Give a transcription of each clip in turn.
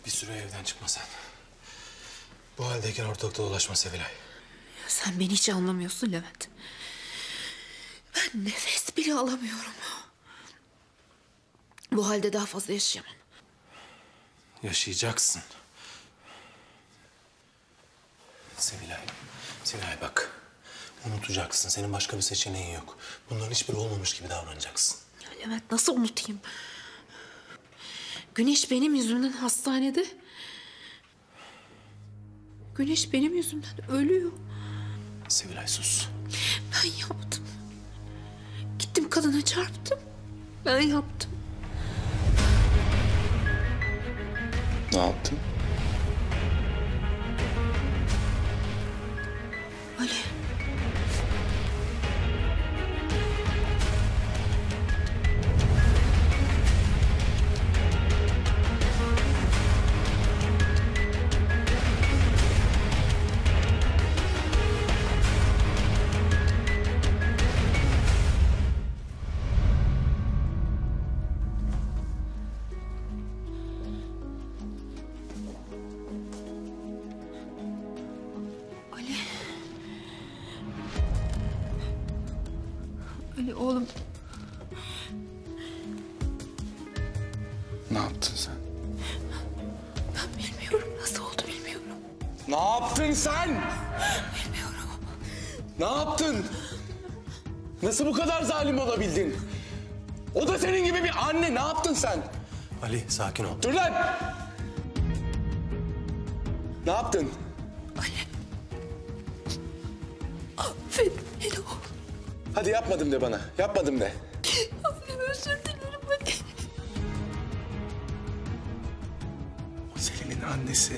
Bir süre evden çıkma sen. Bu haldeyken ortalıkta dolaşma Sevilay. Ya sen beni hiç anlamıyorsun Levent. Ben nefes bile alamıyorum. Bu halde daha fazla yaşayamam. Yaşayacaksın. Sevilay bak. Unutacaksın. Senin başka bir seçeneğin yok. Bunların hiçbiri olmamış gibi davranacaksın. Ya Levent nasıl unutayım? Güneş benim yüzümden hastanede. Güneş benim yüzümden ölüyor. Sevilay sus. Ben yaptım. Gittim kadına çarptım. Ben yaptım. Ne yaptın? Ali. Ali. Ali oğlum. Ne yaptın sen? Ben bilmiyorum. Nasıl oldu bilmiyorum. Ne yaptın sen? Bilmiyorum. Ne yaptın? Nasıl bu kadar zalim olabildin? O da senin gibi bir anne. Ne yaptın sen? Ali sakin ol. Dur lan! Ne yaptın? Ali. Affet beni oğlum. Hadi yapmadım de bana. Yapmadım de. Ali özür dilerim Ali. O Selin'in annesi.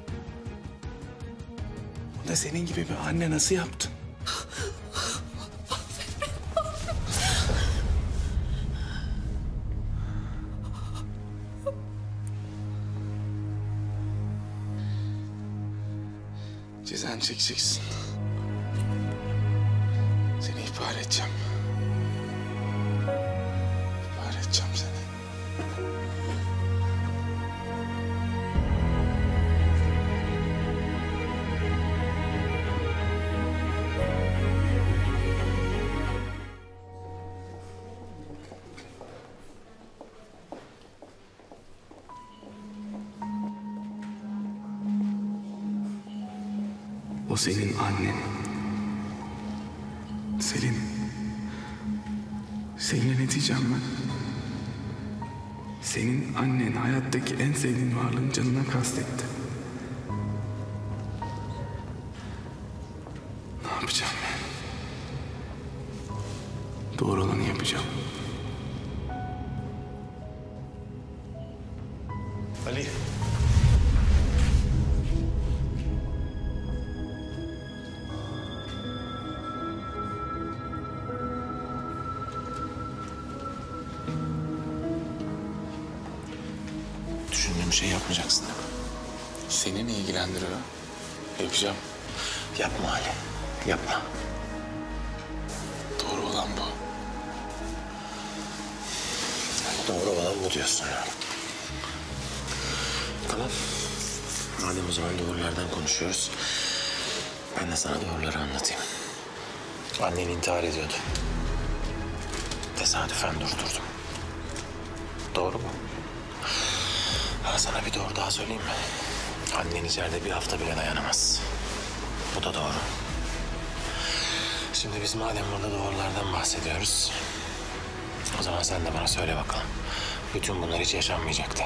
O da senin gibi bir anne nasıl yaptın? Cezanı çekeceksin. Seni ihbar edeceğim. İhbar edeceğim seni. O senin annen. Selin. Selin'e ne diyeceğim ben? Senin annen hayattaki en sevdiğin varlığın canına kastetti. Ne yapacağım ben? Doğru olanı yapacağım. Ali. Düşündüğüm şey yapmayacaksın değil mi? Seni ne ilgilendiriyor? Yapacağım. Yapma Ali. Yapma. Doğru olan bu. Doğru olan bu diyorsun. Tamam. Madem o zaman doğrulardan konuşuyoruz. Ben de sana doğruları anlatayım. Annen intihar ediyordu. Tesadüfen durdurdum. Doğru mu? Ha, sana bir doğru daha söyleyeyim mi? Annen içeride bir hafta bile dayanamaz. Bu da doğru. Şimdi biz madem burada doğrulardan bahsediyoruz... o zaman sen de bana söyle bakalım. Bütün bunlar hiç yaşanmayacaktı.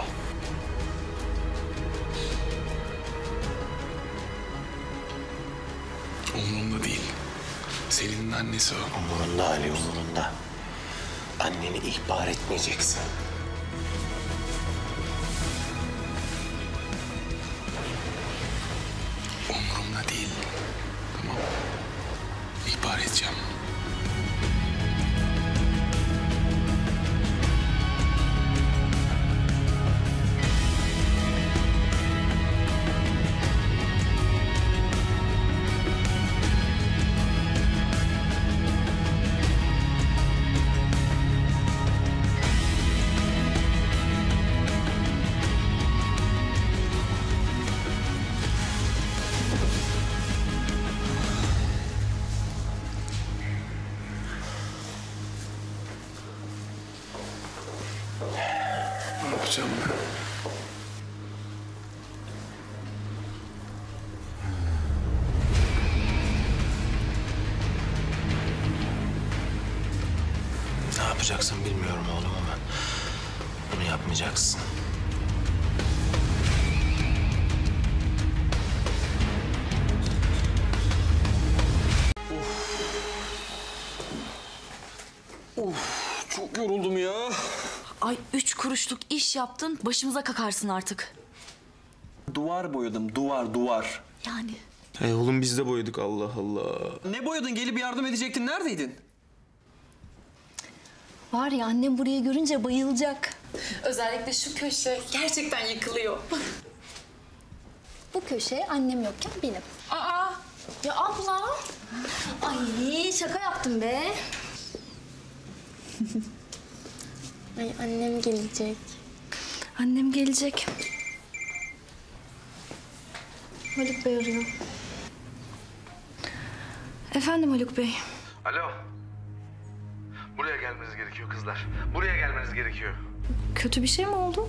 Umurumda değil. Selin'in annesi o. Umurunda Ali, umurunda. Anneni ihbar etmeyeceksin. Umurumda değil. Tamam. İhbar edeceğim. kazanacaksın. Çok yoruldum ya. Ay 3 kuruşluk iş yaptın, başımıza kakarsın artık. Duvar boyadım, duvar. Yani. Oğlum biz de boyadık, Allah Allah. Ne boyadın? Gelip yardım edecektin. Neredeydin? Var ya, annem burayı görünce bayılacak. Özellikle şu köşe gerçekten yıkılıyor. Bu köşe annem yokken benim. Aa, Ya abla. Ay şaka yaptım be. Ay annem gelecek. Annem gelecek. Haluk Bey arıyor. Efendim Haluk Bey. Alo. Buraya gelmeniz gerekiyor kızlar. Buraya gelmeniz gerekiyor. Kötü bir şey mi oldu?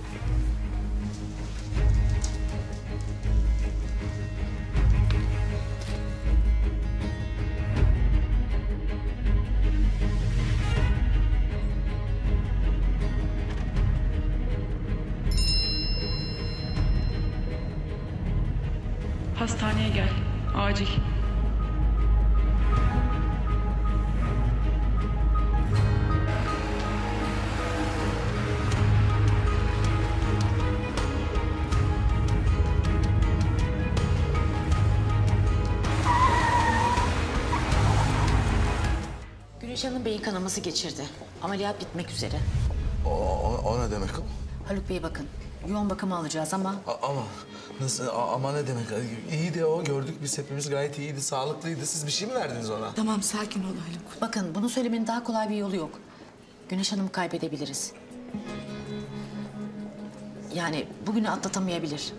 Hastaneye gel. Acil. Güneş Hanım beyin kanaması geçirdi. Ameliyat bitmek üzere. O ne demek o? Haluk Bey bakın, yoğun bakıma alacağız ama... Ama nasıl, ama ne demek? İyiydi o, gördük biz hepimiz gayet iyiydi, sağlıklıydı. Siz bir şey mi verdiniz ona? Tamam, sakin ol Haluk. Bakın, bunu söylemenin daha kolay bir yolu yok. Güneş Hanım'ı kaybedebiliriz. Yani bugünü atlatamayabilir.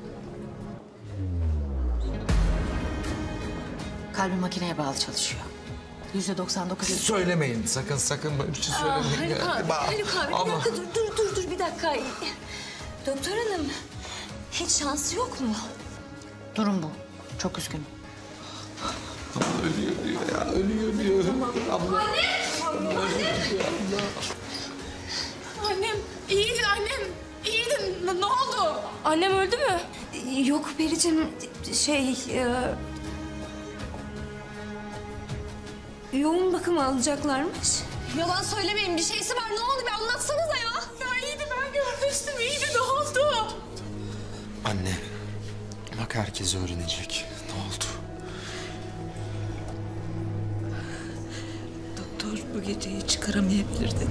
Kalbi makineye bağlı çalışıyor. %99... Söylemeyin, sakın böyle bir şey söylemeyin. Haluk abi, Ama... bir dakika dur bir dakika. Doktor hanım, hiç şansı yok mu? Durum bu. Çok üzgünüm. Ölüyor diyor. annem iyiydi annem. İyiydi. Ne oldu? Annem öldü mü? Yok Pericim, yoğun bakım alacaklarmış. Yalan söylemeyin, bir şeysi var. Ne oldu? Bir anlatsanıza ya. Ya iyiydi, ben görmüştüm. İyiydi, ne oldu? Anne, bak herkes öğrenecek. Ne oldu? Doktor bu geceyi çıkaramayabilir dedi.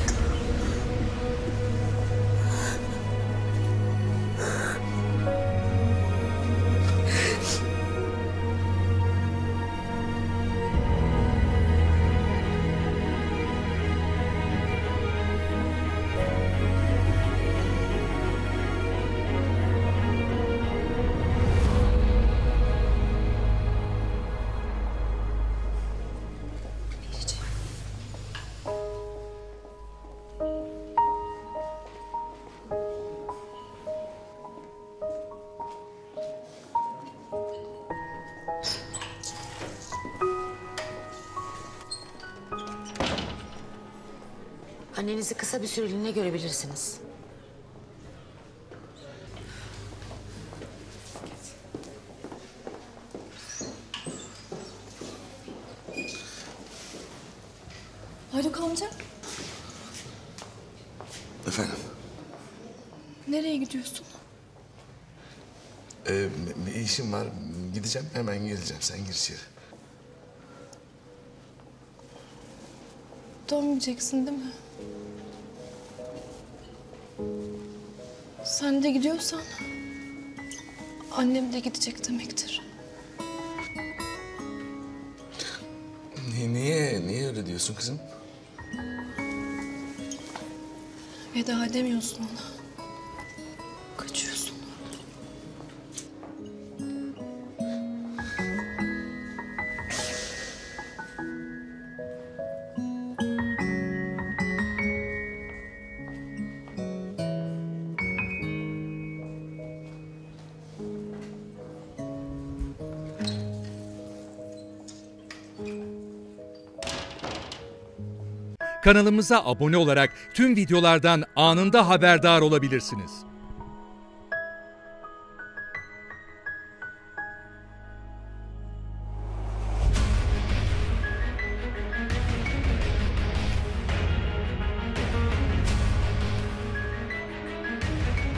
Annenizi kısa bir süreliğine görebilirsiniz. Haluk amca, Efendim? nereye gidiyorsun? Bir işim var, gideceğim, hemen geleceğim. Sen gir içeri. Dönmeyeceksin değil mi? Sen de gidiyorsan annem de gidecek demektir. Niye öyle diyorsun kızım? Veda edemiyorsun ona. Kaçıyorsun. Kanalımıza abone olarak tüm videolardan anında haberdar olabilirsiniz.